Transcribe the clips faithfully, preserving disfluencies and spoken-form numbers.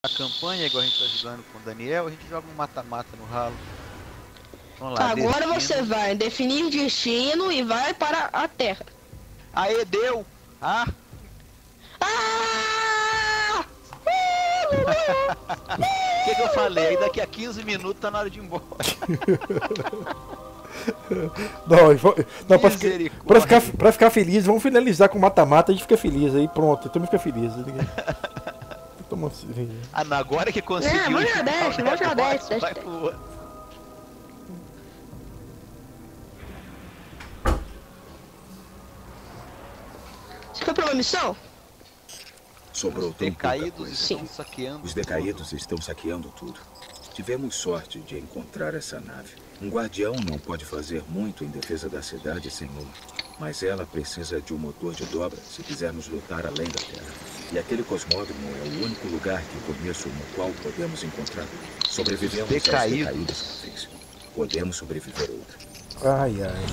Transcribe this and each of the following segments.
a campanha, igual a gente tá jogando com o Daniel, a gente joga um mata-mata no ralo. Vamos lá, Tá, agora destino. você vai definir destino e vai para a Terra. Aê, deu! Ah! Ah! O que, que eu falei? Aí daqui a quinze minutos tá na hora de ir embora. Não, não pra, ficar, Misericórdia. pra, ficar, pra ficar feliz, vamos finalizar com mata-mata, a gente fica feliz aí, pronto, todo mundo fica feliz. Toma assim. Ah, não, agora que conseguiu. É, vamos jogar dez, vamos jogar dez, Vai dez. pro outro. Você foi pra uma missão? Sobrou Os tão pouca decaídos coisa. estão Sim. saqueando. Os decaídos estão saqueando tudo. Tivemos sorte de encontrar essa nave. Um guardião não pode fazer muito em defesa da cidade sem uma. Mas ela precisa de um motor de dobra se quisermos lutar além da Terra. E aquele cosmódromo é o único lugar que conheço no qual podemos encontrar. Sobrevivemos aos Decaídos. decaídos uma vez. Podemos sobreviver a outra. Ai, ai.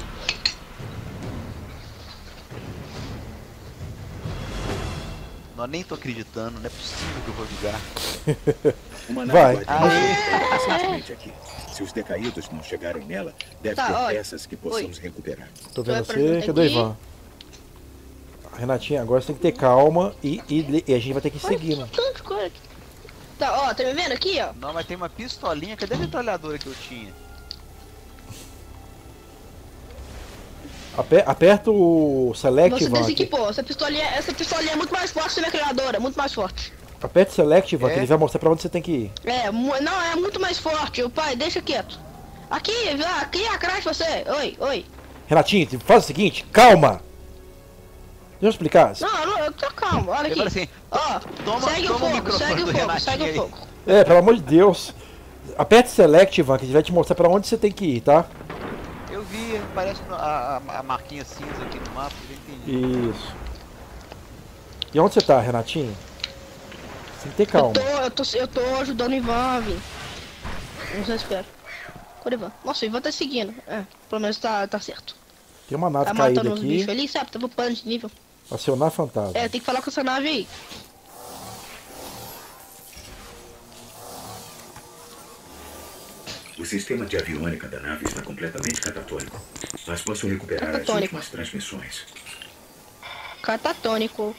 Não, nem tô acreditando, não é possível que eu vou jogar. Uma Vai. nave guardiã recentemente aqui. Se os decaídos não chegarem nela, deve Tá, ter olha. peças que possamos recuperar. Tô Vai vendo pra você, junto cadê o aqui. Ivan? Renatinha, agora você tem que ter calma e, e, e a gente vai ter que ir seguindo. Olha, que tanto de coisa aqui. Tá, ó, tá me vendo aqui, ó? Não, mas tem uma pistolinha, cadê a metralhadora que eu tinha? Aper- aperta o Select, Você Ivan. aqui. desequipou. Essa pistolinha, essa pistolinha é muito mais forte que a minha criadora, muito mais forte. Aperta o Select, Ivan, É? que ele vai mostrar pra onde você tem que ir. É, mu- não, é muito mais forte. O pai, deixa quieto. Aqui, vá, aqui atrás de você. Oi, oi. Renatinho, faz o seguinte, calma! Deixa eu explicar. Não, não, eu tô calmo, olha Ele aqui. fala assim, Ó, toma- segue toma o o fogo, microfone segue o do fogo, Renatinho segue aí. o fogo. É, pelo amor de Deus. Aperta o Select, Ivan, que ele vai te mostrar pra onde você tem que ir, tá? eu vi, parece a, a, a marquinha cinza aqui no mapa, eu já entendi. Isso. E onde você tá, Renatinho? Você tem que ter Eu calma. tô, eu tô, eu tô ajudando o Ivan a vir. Não sei, espera. Cadê o Ivan? Nossa, o Ivan tá seguindo. É, pelo menos tá, tá certo. Tem uma nave Tá caída matando os bichos aqui. ali, sabe? Tá upando de nível. Acionar fantasma. É, tem que falar com essa nave aí. O sistema de aviônica da nave está completamente catatônico. Mas posso recuperar as Catatônico. últimas transmissões. Catatônico.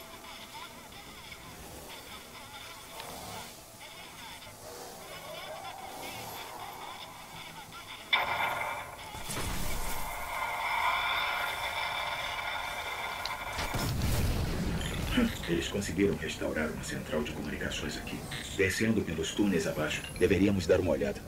Eles conseguiram restaurar uma central de comunicações aqui. Descendo pelos túneis abaixo, deveríamos dar uma olhada.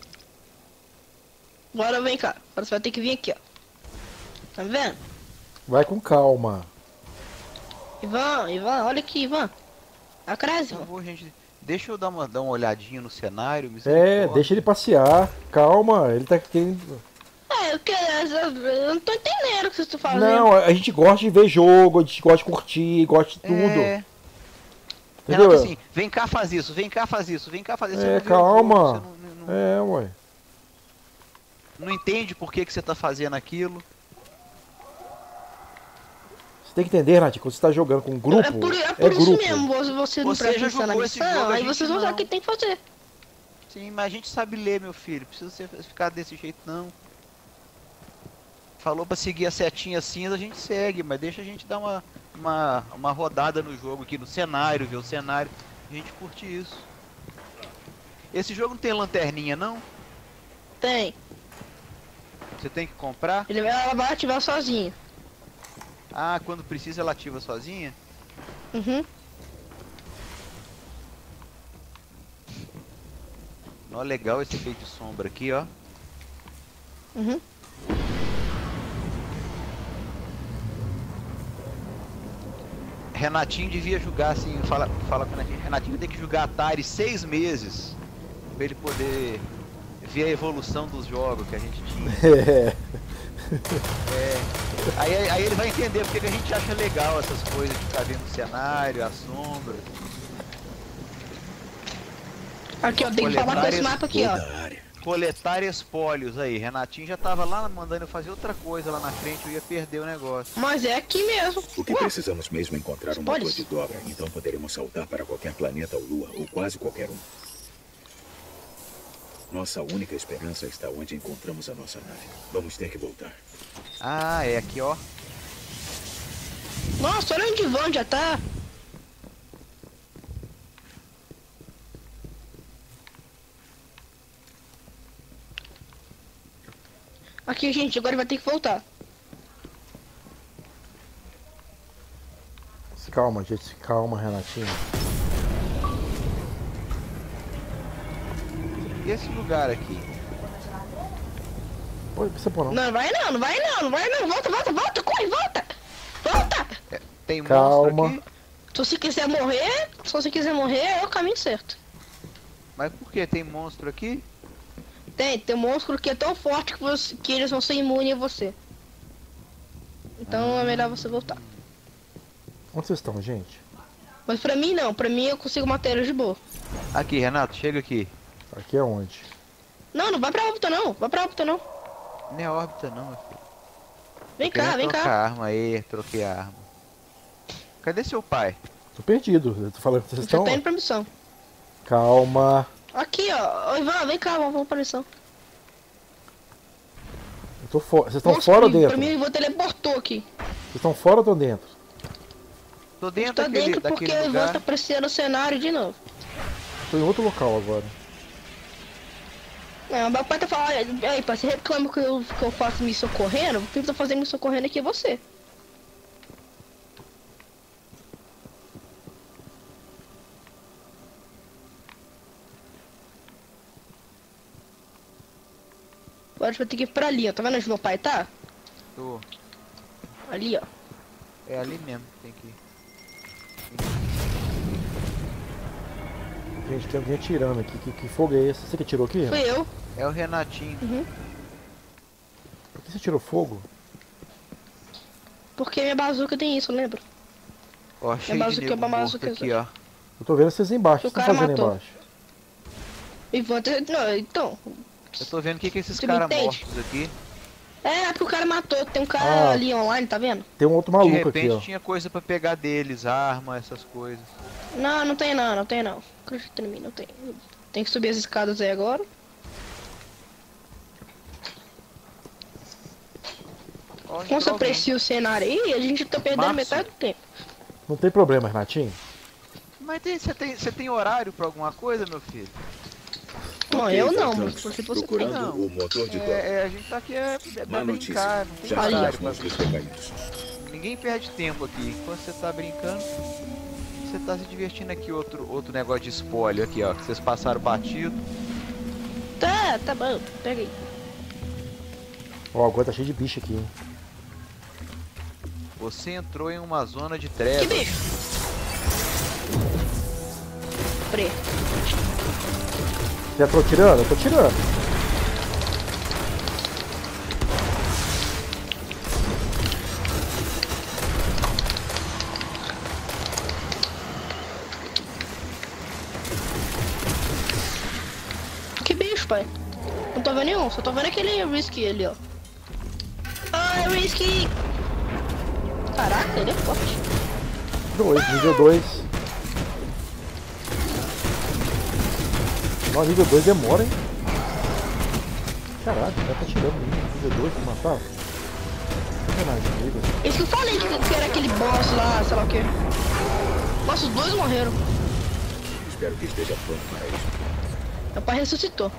Agora vem cá. Agora você vai ter que vir aqui, ó. Tá me vendo? Vai com calma. Ivan, Ivan, olha aqui, Ivan. Atrás, Por Ivan. favor, gente, deixa eu dar uma, dar uma olhadinha no cenário. É, misericórdia. deixa ele passear. Calma, ele tá querendo. É, eu, quero, eu não tô entendendo o que você tá fazendo. Não, a gente gosta de ver jogo, a gente gosta de curtir, gosta de tudo. É. Entendeu? Renato, assim, vem cá, faz isso, vem cá, faz isso, vem cá, faz isso. Você É, não vê o calma. jogo, você não, não- É, ué. não entende por que, que você tá fazendo aquilo. Você tem que entender, Renatinho, quando você tá jogando com um grupo, é por, é é por isso grupo. mesmo, você, você não Você presta já atenção na jogou esse missão, jogo, a aí gente vocês vão usar não. o que tem que fazer. Sim, mas a gente sabe ler, meu filho. Precisa ser- ficar desse jeito, não. Falou pra seguir a setinha cinza, a gente segue, mas deixa a gente dar uma, uma, uma rodada no jogo aqui, no cenário, ver o cenário. A gente curte isso. Esse jogo não tem lanterninha, não? Tem. Você tem que comprar? Ele vai, ela vai ativar sozinha. Ah, quando precisa ela ativa sozinha? Uhum. Ó, legal esse efeito de sombra aqui, ó. Uhum. Renatinho devia jogar assim, fala, fala com o Renatinho. Renatinho tem que jogar Atari seis meses pra ele poder ver a evolução dos jogos que a gente tinha. É. É, aí, aí ele vai entender porque que a gente acha legal essas coisas de ficar vendo o cenário, a sombra. Aqui, ó, tem que falar com esse mapa aqui, ó. Toda a área. Coletar espólios aí. Renatinho já tava lá mandando eu fazer outra coisa lá na frente, eu ia perder o negócio. Mas é aqui mesmo. O que Ué, precisamos mesmo é encontrar um motor Espólios? de dobra. Então poderemos saltar para qualquer planeta ou lua, ou quase qualquer um. Nossa única esperança está onde encontramos a nossa nave. Vamos ter que voltar. Ah, é aqui, ó. Nossa, olha onde o Ivan já tá. Aqui, gente, agora vai ter que voltar. Calma, gente, calma, Renatinho. E esse lugar aqui? Pode você pôr não. Não, vai não, não vai não, não vai não. Volta, volta, volta, corre, volta. Volta. É, tem Calma. monstro aqui? Se você quiser morrer, se você quiser morrer, é o caminho certo. Mas por que tem monstro aqui? Tem, tem um monstro que é tão forte que, você, que eles vão ser imunes a você. Então é melhor você voltar. Onde vocês estão, gente? Mas pra mim não, pra mim eu consigo matar eles de boa. Aqui, Renato, chega aqui. Aqui é onde? Não, não vai pra órbita não, vai pra órbita não. Não é órbita não, meu filho. Vem Tô cá, querendo vem trocar cá. a arma aí, troquei a arma. Cadê seu pai? Tô perdido. Eu tô falando que vocês Você estão. tá indo pra missão. Calma. Aqui, ó. Ô, Ivan, vem cá, vamos, vamos pra missão. Eu tô fora. Vocês estão Nossa, fora ou pra mim- dentro? Pra mim, o Ivan teleportou aqui. Vocês estão fora ou estão dentro? Tô dentro Tá daquele, dentro porque daquele o Ivan lugar. tá aparecendo no cenário de novo. Tô em outro local agora. Não, meu pai tá falando, aí, pai, você reclama que eu, que eu faço missão correndo? Quem tá fazendo missão correndo aqui é você. Agora a gente vai ter que ir pra ali, ó. Tá vendo onde meu pai tá? Tô. Ali, ó. É ali mesmo, tem que ir. Gente, tem alguém atirando aqui. Que, que fogo é esse? Você que atirou aqui? Renan? Fui eu. É o Renatinho. Uhum. Por que você tirou fogo? Porque minha bazuca tem isso, lembra? Ó, cheio de bazuca, nego é uma morto bazuca, aqui, ó. Eu tô vendo vocês embaixo. O O que vocês estão cara fazendo matou. embaixo? Ivan, te- não, então. Eu tô vendo o que que esses Você me caras entende? mortos aqui. É, porque o cara matou. Tem um cara Ah. ali online, tá vendo? Tem um outro De maluco repente aqui, ó. tinha coisa pra pegar deles, arma, essas coisas. Não, não tem não, não tem não. Acredita em mim, não tem. Tem que subir as escadas aí agora. Ó, Como entrou você alguém. aprecia o cenário aí, a gente tá perdendo Márcio. metade do tempo. Não tem problema, Renatinho. Mas tem- você tem, você tem horário pra alguma coisa, meu filho? Não, Ok, eu não, voltamos. mas se você tem. Procurando não. o motor de dobra. É, é, a gente tá aqui é, é pra Má notícia. brincar, não tem Já está Ali, horário nas pra mãos dos decaídos. Ninguém perde tempo aqui. Enquanto você tá brincando, você tá se divertindo aqui. Outro, outro negócio de espólio aqui, ó. Que vocês passaram batido. Tá, tá bom, pega aí. Ó, agora tá cheio de bicho aqui, hein? Você entrou em uma zona de Que trevas. bicho? Pre. Já tô tirando? Eu tô tirando. Que bicho, pai? Não tô vendo nenhum, só tô vendo aquele Risky ali, ó. Ai, Risky! Caraca, ele é forte. Dois, nível dois. Não, nível dois demora, hein? Caraca, o cara tá tirando nível dois pra matar. Sacanagem, nível. Isso que eu falei que, que era aquele boss lá, sei lá o que. Nossa, os dois morreram. Espero que esteja pronto para isso. Meu pai ressuscitou.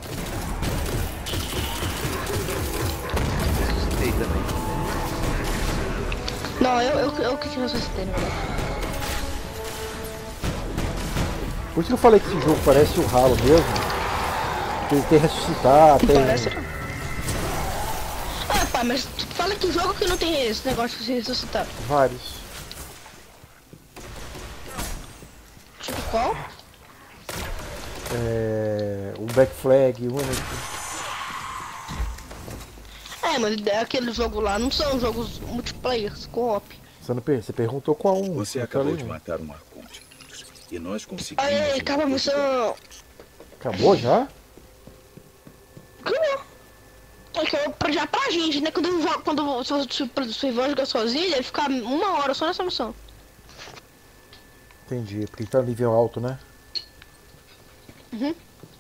Ressuscitei também. Não, eu, eu, eu que ressuscitei, na verdade. Por isso que eu falei que esse jogo parece o Halo mesmo. Tem, tem ressuscitar, Não tem. parece não. Ah, pai, mas fala que jogo que não tem esse negócio de se ressuscitar. Vários. Tipo qual? É. O Black Flag, o Unity. É, mas aquele jogo lá não são jogos multiplayer, co-op. Você, não per... Você perguntou qual um. Você eu acabou falei de um. matar um arconte. E nós conseguimos... Aí, um acaba a motor de dobra. missão. Acabou já? Porque eu- pra- já pra gente, né? Quando, eu jogo- quando se você se o Ivan jogar sozinho, ele vai ficar uma hora só nessa missão. Entendi, porque tá nível alto, né? Uhum.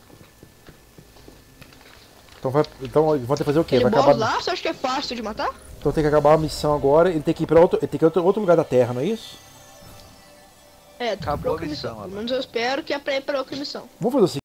Então vai. Então vão ter que fazer o quê? Ele Vai boss acabar. lá, você acha que é fácil de matar? Então tem que acabar a missão agora, ele tem que ir pra outro. Ele tem que ir pra outro lugar da Terra, não é isso? É, Acabou pra outra a missão, missão. Pelo agora. menos eu espero que é pra ir pra outra missão. Vamos fazer o seguinte.